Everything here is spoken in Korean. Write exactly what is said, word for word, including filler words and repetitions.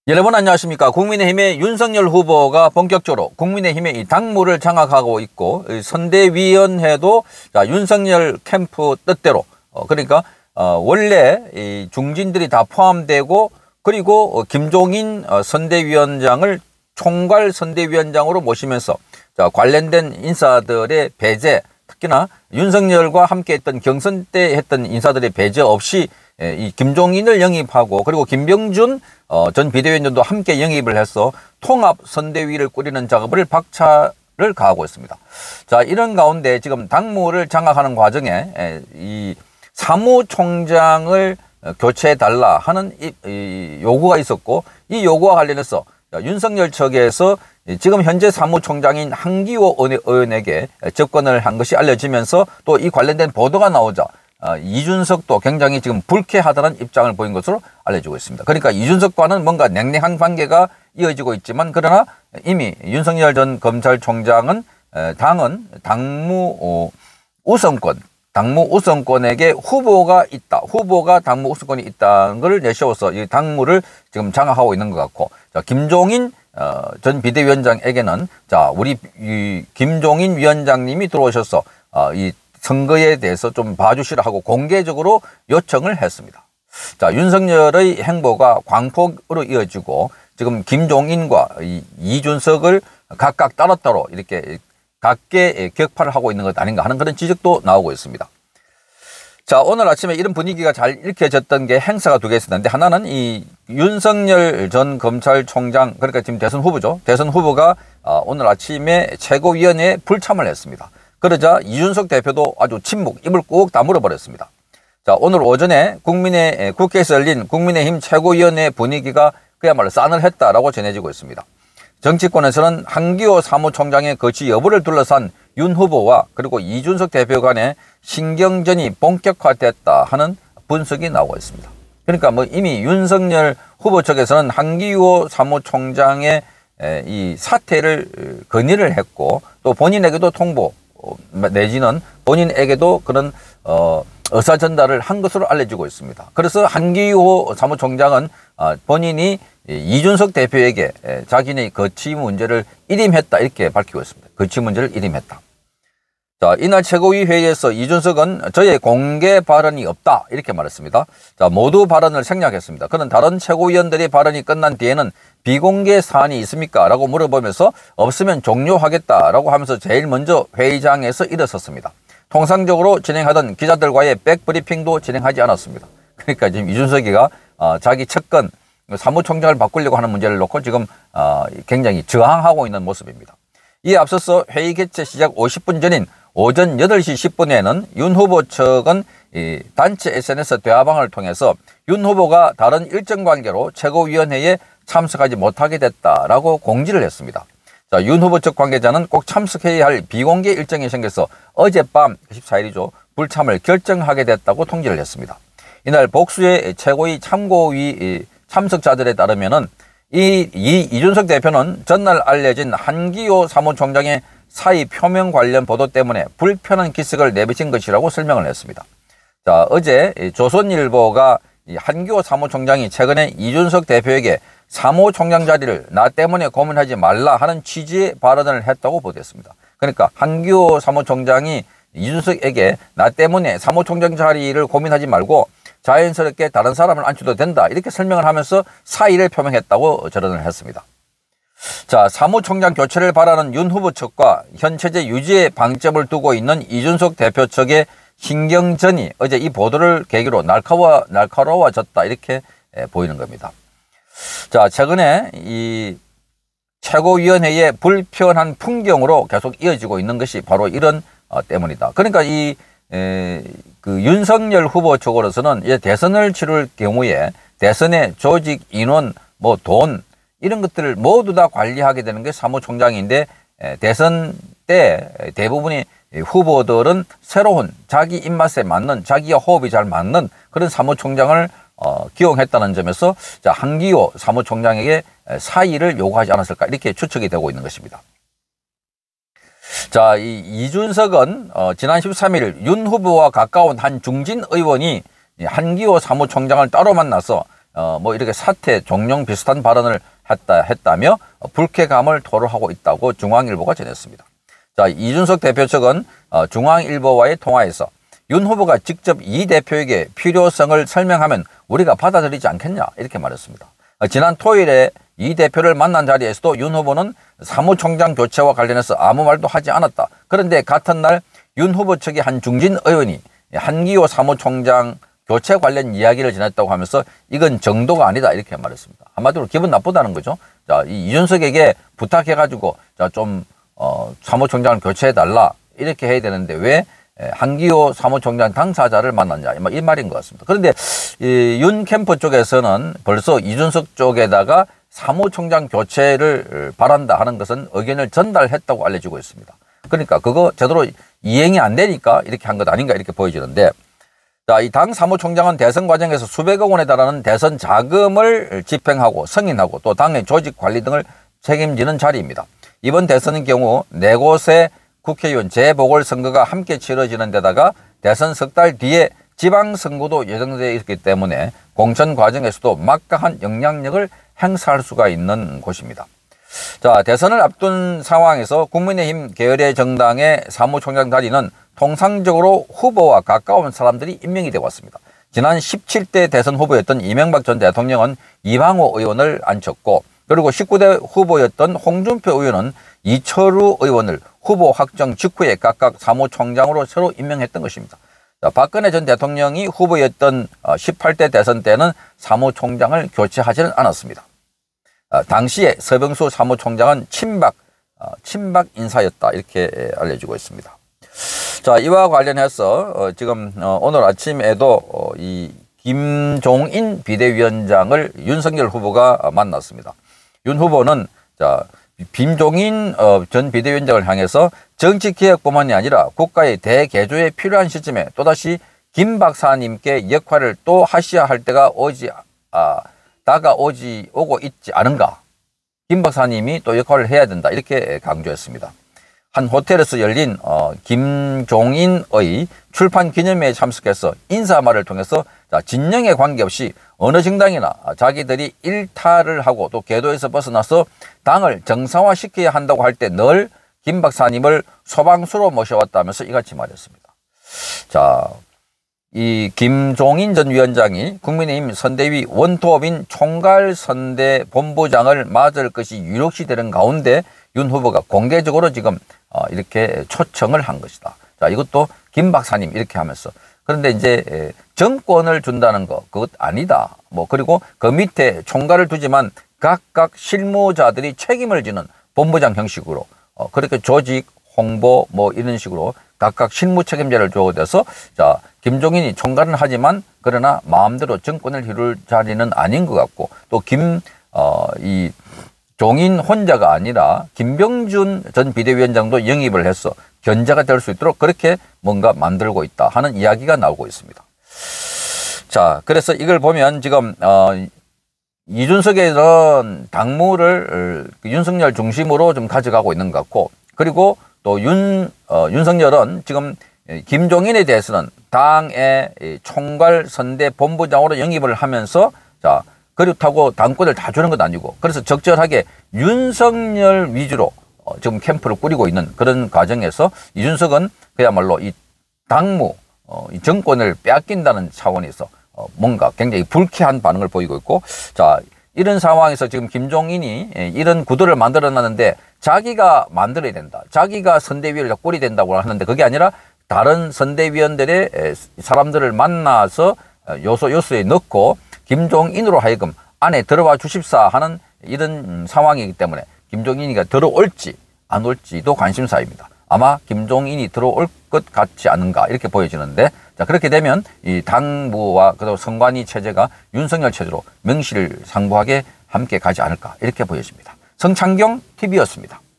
여러분 안녕하십니까. 국민의힘의 윤석열 후보가 본격적으로 국민의힘의 이 당무를 장악하고 있고, 선대위원회도 자, 윤석열 캠프 뜻대로 어, 그러니까 어, 원래 이 중진들이 다 포함되고, 그리고 어, 김종인 어, 선대위원장을 총괄 선대위원장으로 모시면서 자, 관련된 인사들의 배제, 특히나 윤석열과 함께 했던 경선 때 했던 인사들의 배제 없이 이 김종인을 영입하고, 그리고 김병준 어, 전 비대위원장도 함께 영입을 해서 통합 선대위를 꾸리는 작업을 박차를 가하고 있습니다. 자, 이런 가운데 지금 당무를 장악하는 과정에 에, 이 사무총장을 교체해 달라 하는 이, 이 요구가 있었고, 이 요구와 관련해서 윤석열 측에서 지금 현재 사무총장인 한기호 의원에게 접근을 한 것이 알려지면서, 또 이 관련된 보도가 나오자 어, 이준석도 굉장히 지금 불쾌하다는 입장을 보인 것으로 알려지고 있습니다. 그러니까 이준석과는 뭔가 냉랭한 관계가 이어지고 있지만, 그러나 이미 윤석열 전 검찰총장은 에, 당은 당무 어, 우선권, 당무 우선권에게 후보가 있다, 후보가 당무 우선권이 있다는 걸 내세워서 이 당무를 지금 장악하고 있는 것 같고, 자, 김종인 어, 전 비대위원장에게는 자, 우리 이 김종인 위원장님이 들어오셔서 어, 이 선거에 대해서 좀 봐주시라 하고 공개적으로 요청을 했습니다. 자, 윤석열의 행보가 광폭으로 이어지고, 지금 김종인과 이, 이준석을 각각 따로따로 이렇게 각계 격파를 하고 있는 것 아닌가 하는 그런 지적도 나오고 있습니다. 자, 오늘 아침에 이런 분위기가 잘 읽혀졌던 게 행사가 두 개 있었는데, 하나는 이 윤석열 전 검찰총장, 그러니까 지금 대선 후보죠. 대선 후보가 오늘 아침에 최고위원회에 불참을 했습니다. 그러자 이준석 대표도 아주 침묵, 입을 꾹 다물어 버렸습니다. 자, 오늘 오전에 국민의 국회에서 열린 국민의힘 최고위원회 분위기가 그야말로 싸늘했다라고 전해지고 있습니다. 정치권에서는 한기호 사무총장의 거취 여부를 둘러싼 윤 후보와 그리고 이준석 대표 간의 신경전이 본격화됐다 하는 분석이 나오고 있습니다. 그러니까 뭐 이미 윤석열 후보 측에서는 한기호 사무총장의 이 사퇴를 건의를 했고, 또 본인에게도 통보 내지는 본인에게도 그런 어, 의사 전달을 한 것으로 알려지고 있습니다. 그래서 한기호 사무총장은 어, 본인이 이준석 대표에게 자기네 거취 문제를 일임했다 이렇게 밝히고 있습니다. 거취 문제를 일임했다. 자, 이날 최고위 회의에서 이준석은 저의 공개 발언이 없다 이렇게 말했습니다. 자, 모두 발언을 생략했습니다. 그는 다른 최고위원들의 발언이 끝난 뒤에는 비공개 사안이 있습니까? 라고 물어보면서 없으면 종료하겠다라고 하면서 제일 먼저 회의장에서 일어섰습니다. 통상적으로 진행하던 기자들과의 백브리핑도 진행하지 않았습니다. 그러니까 지금 이준석이가 어, 자기 측근 사무총장을 바꾸려고 하는 문제를 놓고 지금 어, 굉장히 저항하고 있는 모습입니다. 이에 앞서서 회의 개최 시작 오십 분 전인 오전 여덟 시 십 분에는 윤 후보 측은 이 단체 에스엔에스 대화방을 통해서 윤 후보가 다른 일정 관계로 최고위원회에 참석하지 못하게 됐다라고 공지를 했습니다. 자, 윤 후보 측 관계자는 꼭 참석해야 할 비공개 일정이 생겨서 어젯밤 십사 일이죠. 불참을 결정하게 됐다고 통지를 했습니다. 이날 복수의 최고위 참고위 참석자들에 따르면은 이, 이 이준석 대표는 전날 알려진 한기호 사무총장의 사의 표명 관련 보도 때문에 불편한 기색을 내비친 것이라고 설명을 했습니다. 자, 어제 조선일보가 한기호 사무총장이 최근에 이준석 대표에게 사무총장 자리를 나 때문에 고민하지 말라 하는 취지의 발언을 했다고 보도했습니다. 그러니까 한기호 사무총장이 이준석에게 나 때문에 사무총장 자리를 고민하지 말고 자연스럽게 다른 사람을 앉혀도 된다 이렇게 설명을 하면서 사의를 표명했다고 전언을 했습니다. 자, 사무총장 교체를 바라는 윤 후보 측과 현 체제 유지의 방점을 두고 있는 이준석 대표 측의 신경전이 어제 이 보도를 계기로 날카로워, 날카로워졌다 이렇게 보이는 겁니다. 자, 최근에 이 최고위원회의 불편한 풍경으로 계속 이어지고 있는 것이 바로 이런 어, 때문이다. 그러니까 이 에, 그 윤석열 후보 쪽으로서는 이제 대선을 치를 경우에 대선의 조직, 인원, 뭐 돈 이런 것들을 모두 다 관리하게 되는 게 사무총장인데, 에, 대선 때 대부분의 후보들은 새로운 자기 입맛에 맞는, 자기와 호흡이 잘 맞는 그런 사무총장을 어, 기용했다는 점에서 자, 한기호 사무총장에게 사의를 요구하지 않았을까 이렇게 추측이 되고 있는 것입니다. 자, 이 이준석은 어, 지난 십삼 일 윤 후보와 가까운 한 중진 의원이 한기호 사무총장을 따로 만나서 어, 뭐 이렇게 사퇴 종용 비슷한 발언을 했다 했다며 불쾌감을 토로하고 있다고 중앙일보가 전했습니다. 자, 이준석 대표 측은 어, 중앙일보와의 통화에서 윤 후보가 직접 이 대표에게 필요성을 설명하면 우리가 받아들이지 않겠냐 이렇게 말했습니다. 어, 지난 토요일에 이 대표를 만난 자리에서도 윤 후보는 사무총장 교체와 관련해서 아무 말도 하지 않았다. 그런데 같은 날 윤 후보 측의 한 중진 의원이 한기호 사무총장 교체 관련 이야기를 전했다고 하면서 이건 정도가 아니다 이렇게 말했습니다. 한마디로 기분 나쁘다는 거죠. 자, 이 이준석에게 부탁해가지고 자, 좀 어, 사무총장을 교체해달라 이렇게 해야 되는데 왜 한기호 사무총장 당사자를 만났냐 이 말인 것 같습니다. 그런데 이 윤 캠프 쪽에서는 벌써 이준석 쪽에다가 사무총장 교체를 바란다 하는 것은 의견을 전달했다고 알려지고 있습니다. 그러니까 그거 제대로 이행이 안 되니까 이렇게 한 것 아닌가 이렇게 보여지는데, 자, 이 당 사무총장은 대선 과정에서 수백억 원에 달하는 대선 자금을 집행하고 승인하고 또 당의 조직 관리 등을 책임지는 자리입니다. 이번 대선의 경우 네 곳의 국회의원 재보궐선거가 함께 치러지는 데다가 대선 석 달 뒤에 지방선거도 예정되어 있기 때문에 공천 과정에서도 막강한 영향력을 행사할 수가 있는 곳입니다. 자, 대선을 앞둔 상황에서 국민의힘 계열의 정당의 사무총장 자리는 통상적으로 후보와 가까운 사람들이 임명이 되어 왔습니다. 지난 십칠 대 대선 후보였던 이명박 전 대통령은 이방호 의원을 앉혔고, 그리고 십구 대 후보였던 홍준표 의원은 이철우 의원을 후보 확정 직후에 각각 사무총장으로 새로 임명했던 것입니다. 자, 박근혜 전 대통령이 후보였던 십팔 대 대선 때는 사무총장을 교체하지는 않았습니다. 당시에 서병수 사무총장은 친박, 친박 인사였다 이렇게 알려지고 있습니다. 자, 이와 관련해서 지금 오늘 아침에도 이 김종인 비대위원장을 윤석열 후보가 만났습니다. 윤 후보는 자, 김종인 전 비대위원장을 향해서 정치개혁뿐만이 아니라 국가의 대개조에 필요한 시점에 또다시 김 박사님께 역할을 또 하셔야 할 때가 오지 아, 다가오지 오고 있지 않은가. 김 박사님이 또 역할을 해야 된다 이렇게 강조했습니다. 한 호텔에서 열린 어, 김종인의 출판 기념회에 참석해서 인사말을 통해서 자, 진영에 관계없이 어느 정당이나 자기들이 일탈을 하고 또 궤도에서 벗어나서 당을 정상화시켜야 한다고 할 때 늘 김 박사님을 소방수로 모셔왔다면서 이같이 말했습니다. 자, 이 김종인 전 위원장이 국민의힘 선대위 원톱인 총괄선대 본부장을 맡을 것이 유력시 되는 가운데 윤 후보가 공개적으로 지금 어, 이렇게 초청을 한 것이다. 자, 이것도 김 박사님 이렇게 하면서, 그런데 이제 정권을 준다는 거 그것 아니다. 뭐 그리고 그 밑에 총괄을 두지만 각각 실무자들이 책임을 지는 본부장 형식으로 어, 그렇게 조직 홍보 뭐 이런 식으로 각각 실무 책임자를 주어져서 자, 김종인이 총괄은 하지만 그러나 마음대로 정권을 이룰 자리는 아닌 것 같고, 또 김 어, 이 종인 혼자가 아니라 김병준 전 비대위원장도 영입을 해서 견제가 될 수 있도록 그렇게 뭔가 만들고 있다 하는 이야기가 나오고 있습니다. 자, 그래서 이걸 보면 지금 어, 이준석에는 당무를 윤석열 중심으로 좀 가져가고 있는 것 같고, 그리고 또 윤, 어, 윤석열은 지금 김종인에 대해서는 당의 총괄 선대 본부장으로 영입을 하면서 자, 그렇다고 당권을 다 주는 건 아니고, 그래서 적절하게 윤석열 위주로 어, 지금 캠프를 꾸리고 있는 그런 과정에서 이준석은 그야말로 이 당무, 어, 이 정권을 빼앗긴다는 차원에서 어, 뭔가 굉장히 불쾌한 반응을 보이고 있고, 자, 이런 상황에서 지금 김종인이 이런 구도를 만들어 놨는데 자기가 만들어야 된다. 자기가 선대위를 꿀이 된다고 하는데 그게 아니라 다른 선대위원들의 사람들을 만나서 요소 요소에 넣고 김종인으로 하여금 안에 들어와 주십사 하는 이런 상황이기 때문에 김종인이가 들어올지 안 올지도 관심사입니다. 아마 김종인이 들어올 것 같지 않은가 이렇게 보여지는데, 자, 그렇게 되면 이 당무와 그리고 선관위 체제가 윤석열 체제로 명실상부하게 함께 가지 않을까 이렇게 보여집니다. 성창경 티비였습니다.